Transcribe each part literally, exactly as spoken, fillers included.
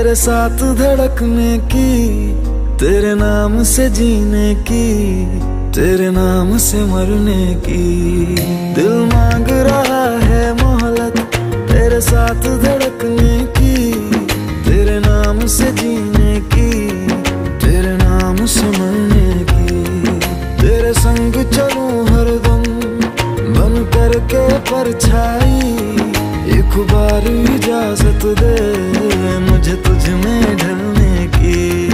तेरे साथ धड़कने की, तेरे नाम से जीने की, तेरे नाम से मरने की। दिल मांग रहा है मोहलत तेरे साथ धड़कने की, तेरे नाम से जीने की, तेरे नाम से मरने की। तेरे संग चलूं हरदम बन करके परछाई, एक बार इजाजत दे मुझे तुझ में ढलने की।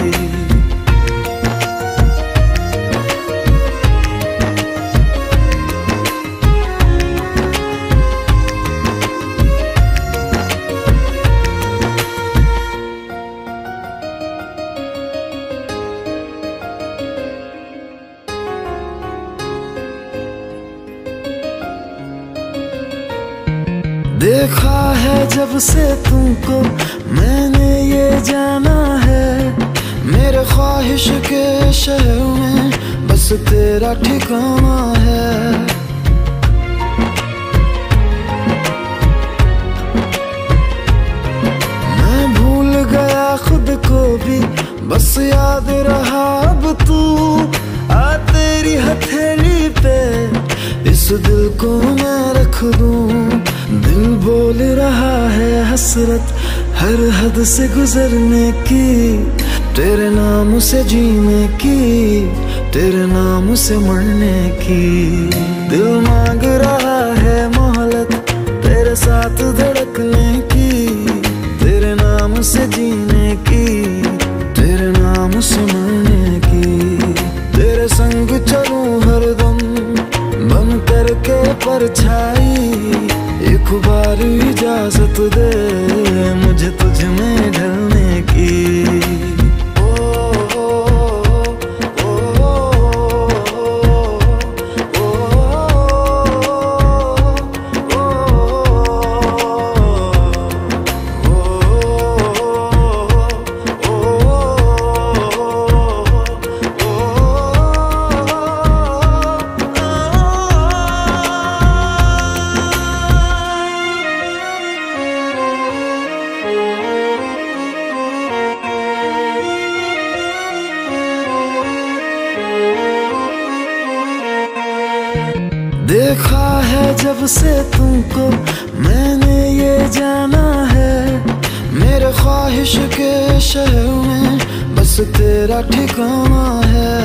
देखा है जब से तुमको मैंने ये जाना है, मेरे ख्वाहिश के शहर में बस तेरा ठिकाना है। मैं भूल गया खुद को भी, बस याद रहा अब तू। आ तेरी हथेली पे इस दिल को मैं रख दूं। दिल बोल रहा है हसरत हर हद से गुजरने की, तेरे नाम से जीने की, तेरे नाम से मरने की। दिल मांग रहा है मोहलत तेरे साथ धड़कने की, तेरे नाम से जीने की, तेरे नाम से मरने की। तेरे संग चलूं हरदम बन करके परछाई, एक बार इजाजत दे मुझे तुझ में ढलने की। देखा है जब से तुमको मैंने ये जाना है, मेरे ख्वाहिश के शहर में बस तेरा ठिकाना है।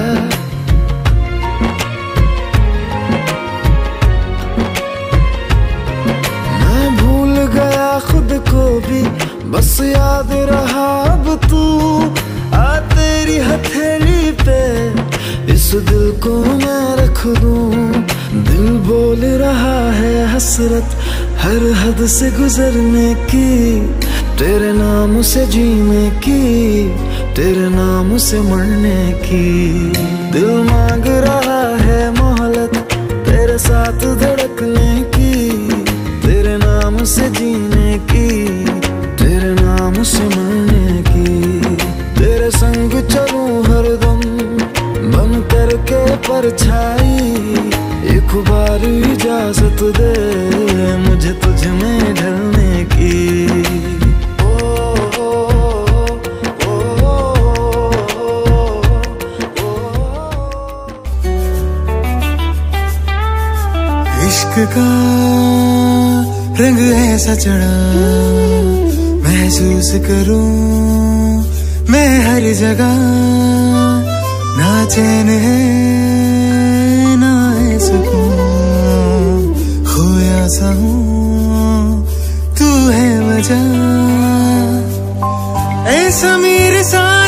मैं भूल गया खुद को भी, बस याद रहा अब तू। आ तेरी हथेली पे इस दिल को मैं रख दूं। दिल बोल रहा है हसरत हर हद से गुजरने की, तेरे नाम से जीने की, तेरे नाम से मरने की। दिल मांग रहा है मोहलत तेरे साथ धड़कने की, तेरे नाम से जीने की, तेरे नाम से मरने की। तेरे संग चलूं हरदम बन करके परछाई, एक बार इजाजत दे मुझे तुझ में ढलने की। इश्क का रंग ऐसा चढ़ा महसूस करूं मैं हर जगह, ना चैन है ना सुकून, खोया सा हूँ तू है वजह। ऐसा मेरे साथ